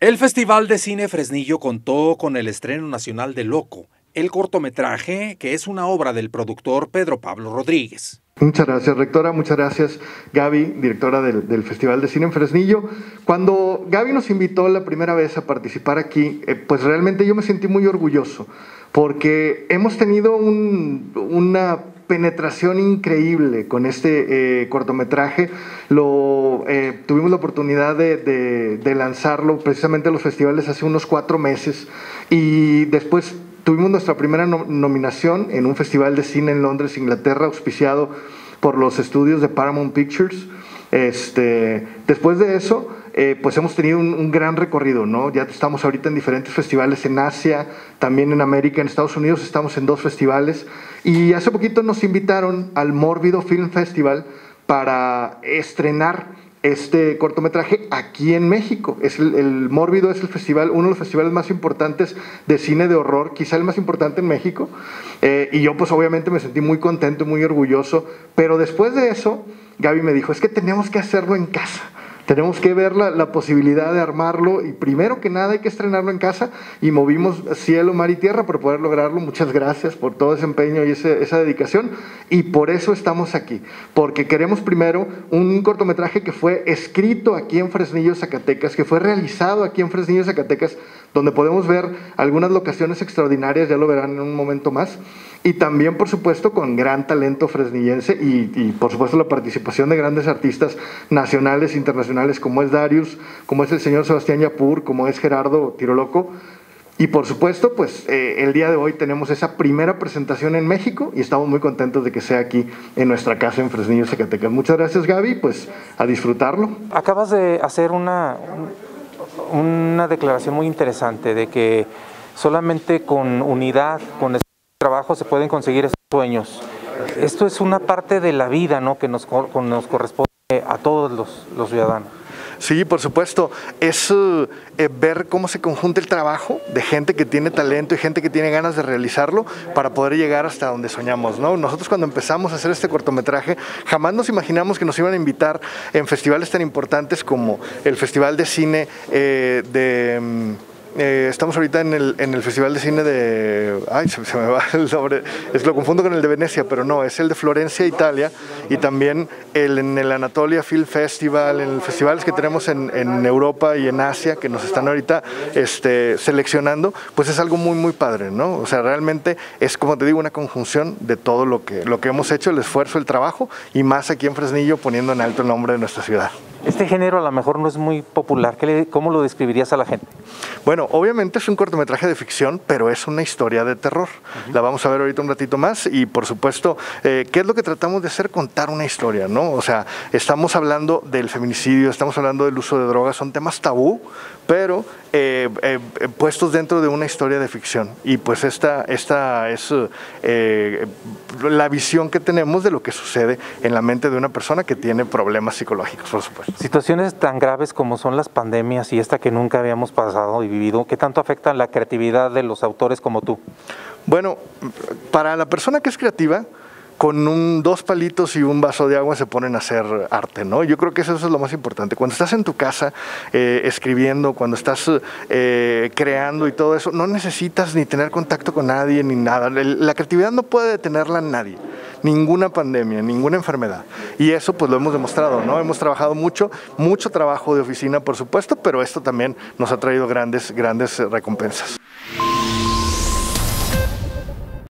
El Festival de Cine Fresnillo contó con el estreno nacional de Loco, el cortometraje que es una obra del productor Pedro Pablo Rodríguez. Muchas gracias, rectora. Muchas gracias, Gaby, directora del Festival de Cine en Fresnillo. Cuando Gaby nos invitó la primera vez a participar aquí, pues realmente yo me sentí muy orgulloso, porque hemos tenido una penetración increíble con este cortometraje. Tuvimos la oportunidad de lanzarlo precisamente a los festivales hace unos 4 meses y después tuvimos nuestra primera nominación en un festival de cine en Londres, Inglaterra, auspiciado por los estudios de Paramount Pictures. Después de eso, pues hemos tenido un gran recorrido, ¿no? Ya estamos ahorita en diferentes festivales en Asia, también en América, en Estados Unidos estamos en 2 festivales. Y hace poquito nos invitaron al Mórbido Film Festival para estrenar este cortometraje aquí en México. El Mórbido es el festival, uno de los festivales más importantes de cine de horror, quizá el más importante en México, y yo pues obviamente me sentí muy contento, muy orgulloso, pero después de eso, Gaby me dijo, es que tenemos que hacerlo en casa. Tenemos que ver la posibilidad de armarlo y primero que nada hay que estrenarlo en casa y movimos cielo, mar y tierra para poder lograrlo. Muchas gracias por todo ese empeño y esa dedicación y por eso estamos aquí, porque queremos primero un cortometraje que fue escrito aquí en Fresnillo, Zacatecas, que fue realizado aquí en Fresnillo, Zacatecas, donde podemos ver algunas locaciones extraordinarias, ya lo verán en un momento más, y también por supuesto con gran talento fresnillense y por supuesto la participación de grandes artistas nacionales e internacionales como es Darius, como es el señor Sebastián Yapur, como es Gerardo Tiroloco. Y por supuesto, pues el día de hoy tenemos esa primera presentación en México y estamos muy contentos de que sea aquí en nuestra casa en Fresnillo, Zacatecas. Muchas gracias, Gaby, pues a disfrutarlo. Acabas de hacer una declaración muy interesante de que solamente con unidad, con trabajo se pueden conseguir esos sueños. Esto es una parte de la vida, ¿no?, que nos corresponde a todos los ciudadanos. Sí, por supuesto, es ver cómo se conjunta el trabajo de gente que tiene talento y gente que tiene ganas de realizarlo para poder llegar hasta donde soñamos, ¿no? Nosotros cuando empezamos a hacer este cortometraje jamás nos imaginamos que nos iban a invitar en festivales tan importantes como el Festival de Cine estamos ahorita en el Festival de Cine de... Ay, se me va el nombre. Lo confundo con el de Venecia, pero no, es el de Florencia, Italia, y también en el Anatolia Film Festival, en los festivales que tenemos en Europa y en Asia, que nos están ahorita seleccionando, pues es algo muy, muy padre, ¿no? O sea, realmente es, como te digo, una conjunción de todo lo que hemos hecho, el esfuerzo, el trabajo, y más aquí en Fresnillo poniendo en alto el nombre de nuestra ciudad. Este género a lo mejor no es muy popular. ¿Cómo lo describirías a la gente? Bueno, obviamente es un cortometraje de ficción, pero es una historia de terror. La vamos a ver ahorita un ratito más y por supuesto, ¿qué es lo que tratamos de hacer? Contar una historia, ¿no? O sea, estamos hablando del feminicidio, estamos hablando del uso de drogas, son temas tabú, pero puestos dentro de una historia de ficción. Y pues esta es la visión que tenemos de lo que sucede en la mente de una persona que tiene problemas psicológicos, por supuesto. Situaciones tan graves como son las pandemias y esta que nunca habíamos pasado y vivido, ¿qué tanto afectan la creatividad de los autores como tú? Bueno, para la persona que es creativa, con 2 palitos y un vaso de agua se ponen a hacer arte, ¿no? Yo creo que eso es lo más importante. Cuando estás en tu casa escribiendo, cuando estás creando y todo eso, no necesitas ni tener contacto con nadie ni nada. La creatividad no puede detenerla a nadie. Ninguna pandemia, ninguna enfermedad. Y eso pues lo hemos demostrado, ¿no? Hemos trabajado mucho trabajo de oficina, por supuesto, pero esto también nos ha traído grandes recompensas.